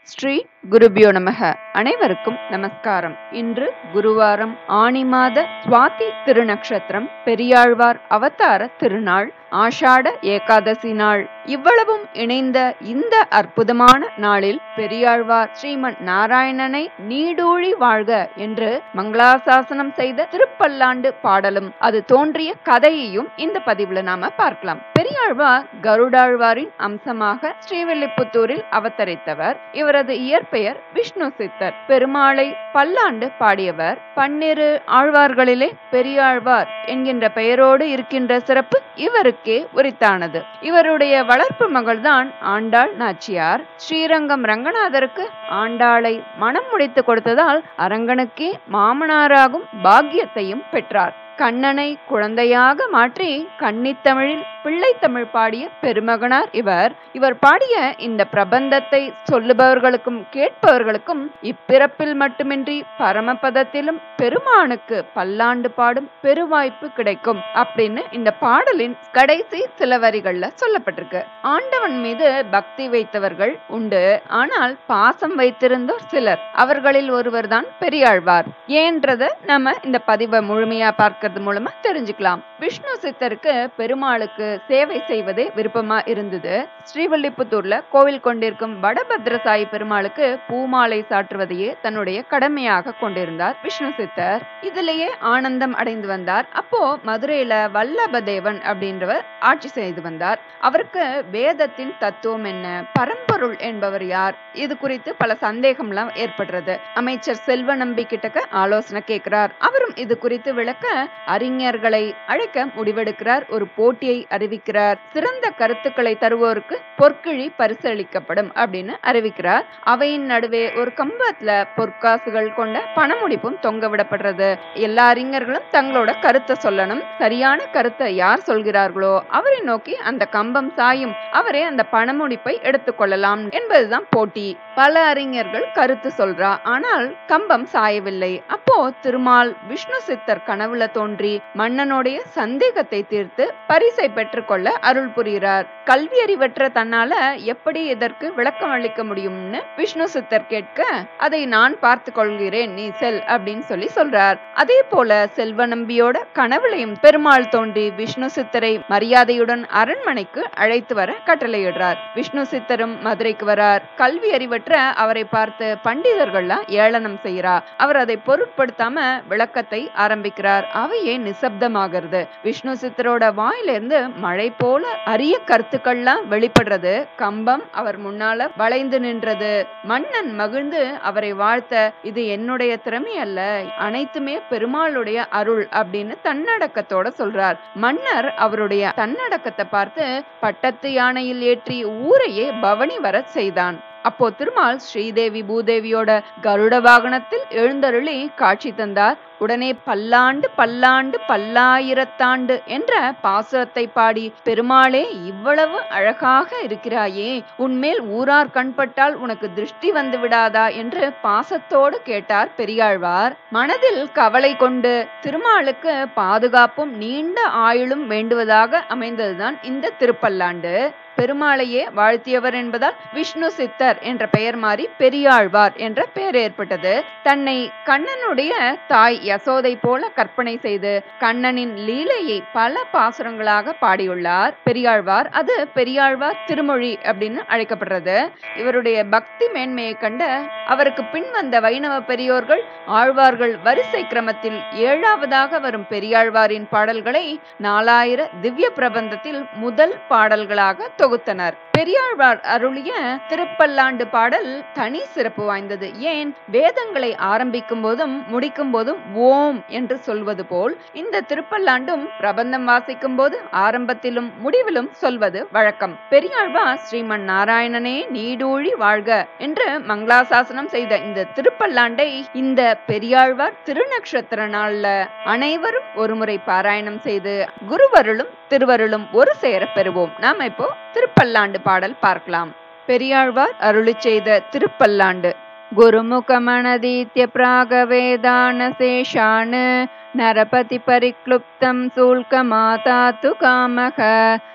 ஸ்ரீ குருபியோ நமக. அனைவருக்கும் நமஸ்காரம். இன்று குருவாரம், ஆணி மாத சுவாதி திருநக்ஷத்திரம், பெரியாழ்வார் அவதார திருநாள், ஆஷாட ஏகாதசி நாள். இவ்வளவும் இணைந்த இந்த அற்புதமான நாளில் பெரியாழ்வார் ஸ்ரீமன் நாராயணனை நீடூழி வாழ்க என்று மங்களாசாசனம் செய்த திருப்பல்லாண்டு பாடலும் அது தோன்றிய கதையையும் இந்த பதிவுல நாம பார்க்கலாம். பெரியாழ்வார் கருடாழ்வாரின் அம்சமாக ஸ்ரீவில்லிபுத்தூரில் அவதரித்தவர். இவரது இயற்பெயர் விஷ்ணு சித்தர். பெருமாளை பல்லாண்டு பாடியவர். பன்னிரு ஆழ்வார்களிலே பெரியாழ்வார் என்கின்ற பெயரோடு இருக்கின்ற சிறப்பு இவருக்கே உரித்தானது. இவருடைய வளர்ப்பு மகள்தான் ஆண்டாள் நாச்சியார். ஸ்ரீரங்கம் ரங்கநாதருக்கு ஆண்டாளை மனம் முடித்து கொடுத்ததால் அரங்கனுக்கே மாமனாராகும் பாக்கியத்தையும் பெற்றார். கண்ணனை குழந்தையாக மாற்றி கன்னித்தமிழில் பிள்ளை தமிழ் பாடிய பெருமகனார் இவர் பாடிய இந்த பிரபந்தத்தை சொல்லுபவர்களுக்கும் கேட்பவர்களுக்கும் இப்பிறப்பில் மட்டுமின்றி பரமபதத்திலும் பெருமானுக்கு பல்லாண்டு பாடும் பெருவாய்ப்பு கிடைக்கும் அப்படின்னு இந்த பாடலின் கடைசி சில வரிகள்ல சொல்லப்பட்டிருக்கு. ஆண்டவன் மீது பக்தி வைத்தவர்கள் உண்டு, ஆனால் பாசம் வைத்திருந்தோர் சிலர். அவர்களில் ஒருவர் தான் பெரியாழ்வார். ஏன்றத நம்ம இந்த பதிவை முழுமையா பார்க்கிறது மூலமா தெரிஞ்சுக்கலாம். விஷ்ணு சித்தருக்கு பெருமாளுக்கு சேவை செய்வதே விருப்பமா இருந்தது. ஸ்ரீவில்லிபுத்தூர்ல கோவில் கொண்டிருக்கும் வடபத்ரசாயி பெருமாளுக்கு பூமாலை சாற்றுவதையே தன்னுடைய கடமையாக கொண்டிருந்தார் விஷ்ணு சித்தர். இதிலேயே ஆனந்தம் அடைந்து வந்தார். அப்போ மதுரையில வல்லபதேவன் அப்படின்றவர் ஆட்சி செய்து வந்தார். அவருக்கு வேதத்தின் தத்துவம் என்ன, பரம்பொருள் என்பவர் யார், இது குறித்து பல சந்தேகம்லாம் ஏற்படுறது. அமைச்சர் செல்வ நம்பி கிட்டக்க ஆலோசனை கேட்கிறார். அவரும் இது குறித்து விளக்க அறிஞர்களை அழைக்க முடிவெடுக்கிறார். ஒரு போட்டியை அறிவிக்கிறார். சிறந்த கருத்துக்களை தருவோருக்கு பொற்கிழி பரிசளிக்கப்படும் அப்படின்னு அறிவிக்கிறார். அவையின் நடுவே ஒரு கம்பத்துல பொற்காசுகள் கொண்ட பணமுடிப்பும் தொங்க விடப்படுறது. எல்லா அறிஞர்களும் தங்களோட கருத்தை சொல்லணும். சரியான கருத்தை யார் சொல்கிறார்களோ அவரை நோக்கி அந்த கம்பம் சாயும். அவரே அந்த பணமுடிப்பை எடுத்துக்கொள்ளலாம் என்பதுதான் போட்டி. பல அறிஞர்கள் கருத்து சொல்றா, ஆனால் கம்பம் சாயவில்லை. அப்போ திருமால் விஷ்ணு சித்தர் கனவுல தோன்றி மன்னனுடைய சந்தேகத்தை தீர்த்து பரிசை பெற்றுக்கொள்ள அருள் புரிகிறார். கல்வி அறிவற்ற தன்னால எப்படி இதற்கு விளக்கம் அளிக்க முடியும்னு விஷ்ணு சித்தர் கேட்க, அதை நான் பார்த்து கொள்கிறேன், நீ செல் அப்படின்னு சொல்றார். அதே போல செல்வ நம்பியோட கனவுலையும் பெருமாள் தோன்றி விஷ்ணு சித்தரை மரியாதையுடன் அரண்மனைக்கு அழைத்து வர கட்டளையிடுறார். விஷ்ணு சித்தரும் மதுரைக்கு வரார். கல்வி அறிவற்ற அவரை பார்த்து பண்டிதர்கள்லாம் ஏளனம் செய்கிறார். அவர் அதை பொருட்படுத்தாம விளக்கத்தை ஆரம்பிக்கிறார். அவையே நிசப்தமாகிறது. விஷ்ணு சித்தரோட வாயிலிருந்து மழை போல அரிய கருத்துக்கள்லாம் வெளிப்படுறது. கம்பம் அவர் முன்னால வளைந்து நின்றது. மன்னன் மகிழ்ந்து அவரை வாழ்த்த, இது என்னுடைய திறமை அல்ல, அனைத்துமே பெருமாளுடைய அருள் அப்படின்னு தன்னடக்கத்தோட சொல்றார். மன்னர் அவருடைய தன்னடக்கத்தை பார்த்து பட்டத்து யானையில் ஏற்றி ஊரையே பவனி வர செய்தான். அப்போ திருமால் ஸ்ரீதேவி பூதேவியோட கருட வாகனத்தில் எழுந்தருளி காட்சி தந்தார். உடனே பல்லாண்டு பல்லாண்டு பல்லாயிரத்தாண்டு என்ற பாசுரத்தை பாடி, பெருமாளே இவ்வளவு அழகாக இருக்கிறாயே, உன்மேல் ஊரார் கண்பட்டால் உனக்கு திருஷ்டி வந்து விடாதா என்று பாசத்தோடு கேட்டார் பெரியாழ்வார். மனதில் கவலை கொண்டு திருமாலுக்கு பாதுகாப்பும் நீண்ட ஆயுளும் வேண்டுவதாக அமைந்ததுதான் இந்த திருப்பல்லாண்டு. பெருமாளையே வாழ்த்தியவர் என்பதால் விஷ்ணு சித்தர் என்ற பெயர் மாறி பெரியாழ்வார் என்ற பெயர் ஏற்பட்டது. தன்னை கண்ணனுடைய தாய் யசோதை போல கற்பனை செய்து கண்ணனின் லீலையை பல பாசுரங்களாக பாடியுள்ளார் பெரியாழ்வார். அது பெரியாழ்வார் திருமொழி அப்படின்னு அழைக்கப்படுறது. இவருடைய பக்தி மேன்மையை கண்ட அவருக்கு பின் வந்த வைணவ பெரியோர்கள் ஆழ்வார்கள் வரிசை கிரமத்தில் 7ஆவதாக வரும் பெரியாழ்வாரின் பாடல்களை 4000 திவ்ய பிரபந்தத்தில் முதல் பாடல்களாக தொகுத்தனர். பெரியாழ்வார் அருளிய திருப்பல்லாண்டு பாடல் தனி சிறப்பு வாய்ந்தது. ஏன், வேதங்களை ஆரம்பிக்கும் போதும் முடிக்கும் போதும் ஓம் என்று சொல்வது போல் இந்த திருப்பல்லாண்டும் பிரபந்தம் வாசிக்கும் போது ஆரம்பத்திலும் முடிவிலும் சொல்வது வழக்கம். பெரியாழ்வார் ஸ்ரீமன் நாராயணனே நீடூழி வாழ்க என்று மங்களாசாசனம் செய்த இந்த திருப்பல்லாண்டை இந்த பெரியாழ்வார் திருநக்ஷத்திர நாள்ல அனைவரும் ஒருமுறை பாராயணம் செய்து குருவருளும் திருவருளும் ஒரு சேர பெறுவோம். நாம இப்போ திருப்பல்லாண்டு பாடல் பார்க்கலாம். பெரியாழ்வார் அருளி செய்த திருப்பல்லாண்டு. குருமுகமனதீத்ய பிராகவேதான சேஷான் நரபதி பரிக்ளுப்தம் சூல்கமாதாத்து காமக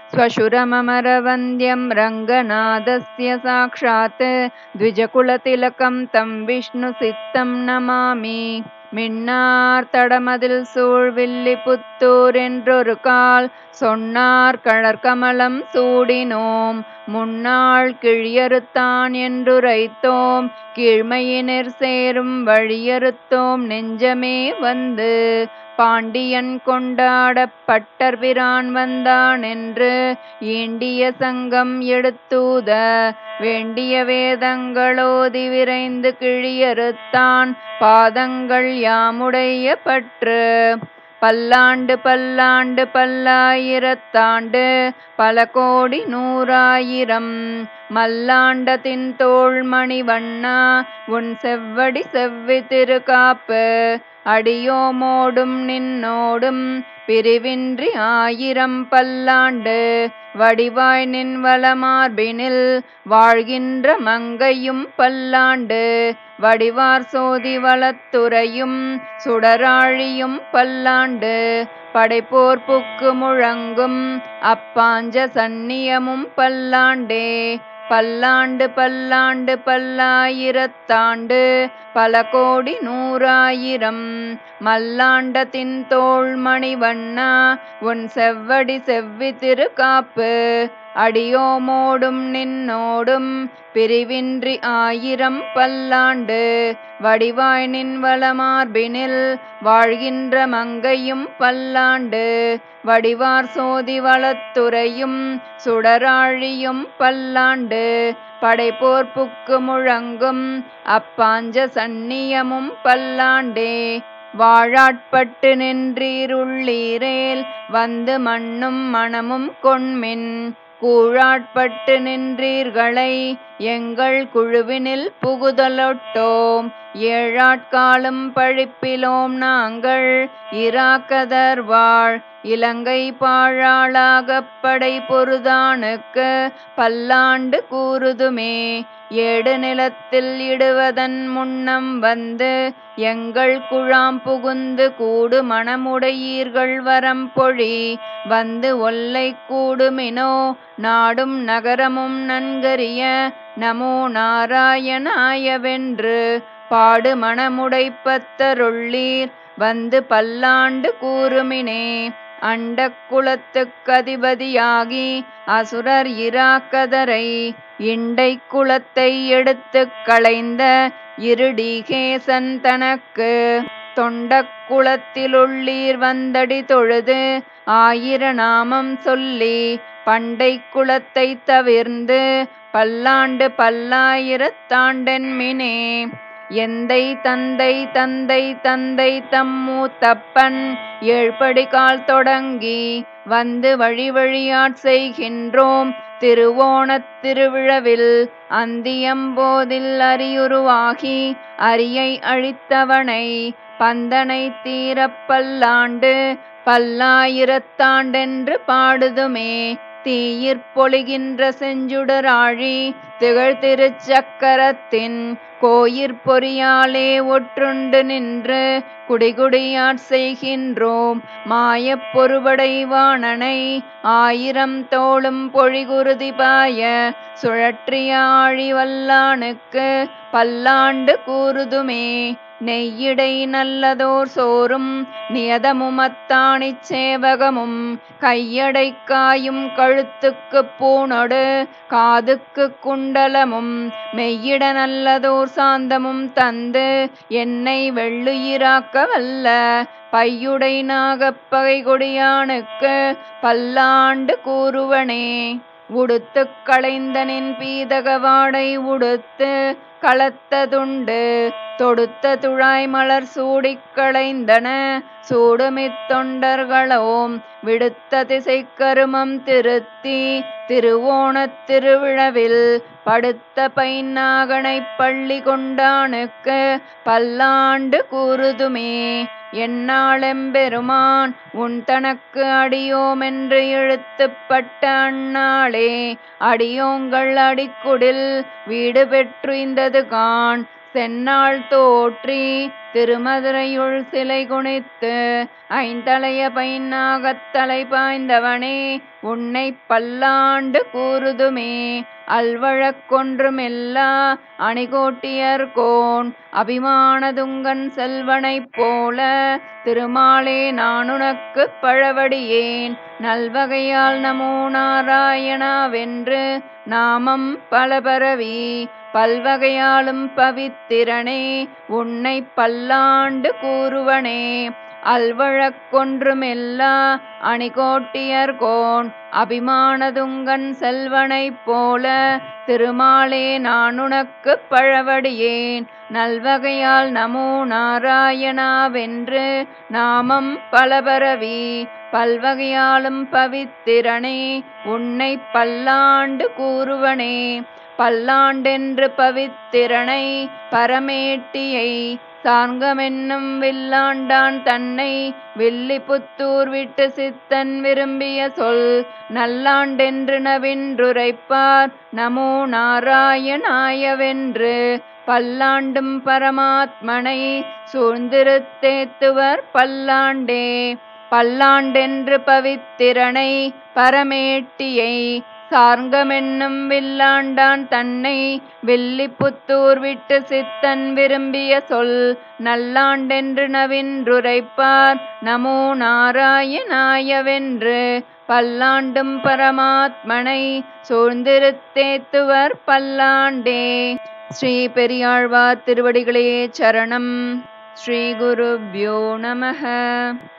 स्वशुरममरवन्द्यं रङ्गनाथस्य साक्षात् द्विजकुलतिलकं तं विष्णुसित्तं नमामि. மின்னார் தடமதில் சூழ்வில்லிபுத்தூர் என்றொரு கால் சொன்னார் கழற்கமலம் சூடினோம் முன்னாள் கிழியறுத்தான் என்றுரைத்தோம் கீழ்மையினர் சேரும் வழியறுத்தோம் நெஞ்சமே வந்து பாண்டியன் கொண்டாடப் பட்டர்பிரான் வந்தான் என்று ஈண்டிய சங்கம் எடுத்தூத வேண்டிய வேதங்களோதி விரைந்து கிழியறுத்தான் பாதங்கள் யாமுடைய பற்று பல்லாண்டு பல்லாண்டு பல்லாயிரத்தாண்டு பல கோடி நூறாயிரம் மல்லாண்டத்தின் தோள்மணி வண்ணா உன் செவ்வடி செவ்வி திருக்காப்பு அடியோமோடும் நின்னோடும் பிரிவின்றி ஆயிரம் பல்லாண்டு வடிவாய் நின் வளமார்பினில் வாழ்கின்ற மங்கையும் பல்லாண்டு வடிவார் சோதி வளத்துறையும் சுடராழியும் பல்லாண்டு படைப்போர் புக்கு முழங்கும் அப்பாஞ்ச சந்நியமும் பல்லாண்டே பல்லாண்டு பல்லாண்டு பல்லாயிரத்தாண்டு பல கோடி நூறாயிரம் மல்லாண்டத்தின் தோள்மணி வண்ணா உன் செவ்வடி செவ்வி திருக்காப்பு அடியோமோடும் நின்னோடும் பிரிவின்றி ஆயிரம் பல்லாண்டு வடிவாய் நின் வளமார்பினில் வாழ்கின்ற மங்கையும் பல்லாண்டு வடிவார் சோதி வளத்துறையும் சுடராழியும் பல்லாண்டு படைப்போர் புக்கு முழங்கும் அப்பாஞ்ச சந்நியமும் பல்லாண்டே வாழாட்பட்டு நின்றீருள்ளீரேல் வந்து மண்ணும் மணமும் கொண்மின் கூழாட்பட்டு நின்றீர்களை எங்கள் குழுவினில் புகுதலொட்டோம் ஏழாட்காலும் பழிப்பிலோம் நாங்கள் இராக்கதர் வாழ் இலங்கை பாழாளாகப் படை பொருதானுக்கு பல்லாண்டு கூறுதுமே ஏடு நிலத்தில் இடுவதன் முன்னம் வந்து எங்கள் குழாம் புகுந்து கூடு மணமுடையீர்கள் வரம் பொழி வந்து ஒல்லை கூடுமினோ நாடும் நகரமும் நன்கரிய நமோ நாராயணாயவென்று பாடு மணமுடைப்பத்தருள்ளீர் வந்து பல்லாண்டு கூறுமினே அண்டக் குலத்துக்கதிபதியாகி அசுரர் இராக்கதரை இண்டை குலத்தை எடுத்து களைந்த இருடிகேசன் தனக்கு தொண்டக் குலத்திலுள்ளீர் வந்தடி தொழுது ஆயிர நாமம் சொல்லி பண்டை குலத்தை தவிர்ந்து பல்லாண்டு பல்லாயிரத்தாண்டென்மினே எந்தை தந்தை தந்தை தந்தை தம்மூத்தப்பன் ஏழ்படி கால் தொடங்கி வந்து வழி வழியாட் செய்கின்றோம் திருவோணத் திருவிழவில் அந்தியம்போதில் அரியுருவாகி அரியை அழித்தவனை பந்தனை தீரப் பல்லாண்டு பல்லாயிரத்தாண்டென்று பாடுதுமே தீயிற் செஞ்சுடராழி திகழ் திருச்சக்கரத்தின் கோயிற் பொறியாலே ஒற்றுண்டு நின்று குடிகுடியாட் செய்கின்றோம் மாயப் பொறுபடைவாணனை ஆயிரம் தோளும் பொழிகுருதி பாய சுழற்றிய ஆழி வல்லானுக்கு பல்லாண்டு கூறுதுமே நெய்யிடை நல்லதோர் சோறும் நியதமுமத்தாணிச் சேவகமும் கையடை காயும் கழுத்துக்கு பூணொடு காதுக்கு குண்டலமும் மெய்யிட நல்லதோர் சாந்தமும் தந்து என்னை வெள்ளுயிராக்க வல்ல பையுடை நாகப்பகை கொடியானுக்கு பல்லாண்டு கூறுவனே உடுத்து களைந்தனின் பீதகவாடை உடுத்து களத்ததுண்டு தொடுத்த துழாய் மலர் சூடிக் களைந்தன சூடுமித் தொண்டர்களோம் விடுத்த திசை கருமம் திருத்தி திருவோணத் திருவிழவில் படுத்த பைநாகனை பள்ளி கொண்டானுக்கு பல்லாண்டு கூறுதுமே எந்நாளெம்பெருமான் உன் தனக்கு அடியோமென்று இழுத்துப்பட்ட அந்நாளே அடியோங்கள் அடிக்குடில் வீடு பெற்றுய்ந்தது காண் செந்நாள் தோற்றி திருமதுரையுள் சிலை குனித்து ஐந்தலைய பைன்னாகத்தலை பாய்ந்தவனே உன்னை பல்லாண்டு கூறுதுமே. அல்வழக்கொன்றுமெல்லா அணிகோட்டியர்கோன் அபிமானதுங்கன் செல்வனைப் போல திருமாலே நானுனக்குப் பழவடியேன் நல்வகையால் நமோ நாராயணாவென்று நாமம் பலபரவி பல்வகையாலும் பவித்திரனே உன்னை பல்லாண்டு கூறுவனே. அல்வழக்கொன்றுமெல்லா அணிகோட்டியர்கோன் அபிமானதுங்கன் செல்வனைப் போல திருமாலே நானுனக்குப் பழவடியேன் நல்வகையால் நமோ நாராயணாவென்று நாமம் பலபரவி பல்வகையாலும் பவித்திரனே உன்னை பல்லாண்டு கூறுவனே. பல்லாண்டென்று பவித்திரனை பரமேட்டியை சார்ங்கமென்னும் வில்லாண்டான் தன்னை வில்லிபுத்தூர் விட்டு சித்தன் விரும்பிய சொல் நல்லாண்டென்று நவின்றுரைப்பார் நமோ நாராயணாயவென்று பல்லாண்டும் பரமாத்மனை சூழ்ந்திருத்தேத்துவர் பல்லாண்டே. பல்லாண்டென்று பவித்திரனை பரமேட்டியை சார்ங்கமென்னும் வில்லாண்டான் தன்னை வில்லிபுத்தூர் விட்டு சித்தன் விரும்பிய சொல் நல்லாண்டென்று நவின்றுரைப்பார் நமோ நாராயணாயவென்று பல்லாண்டும் பரமாத்மனை சூழ்ந்திருத்தேத்துவர் பல்லாண்டே. ஸ்ரீ பெரியாழ்வார் திருவடிகளே சரணம். ஸ்ரீ குருப்யோ நமः.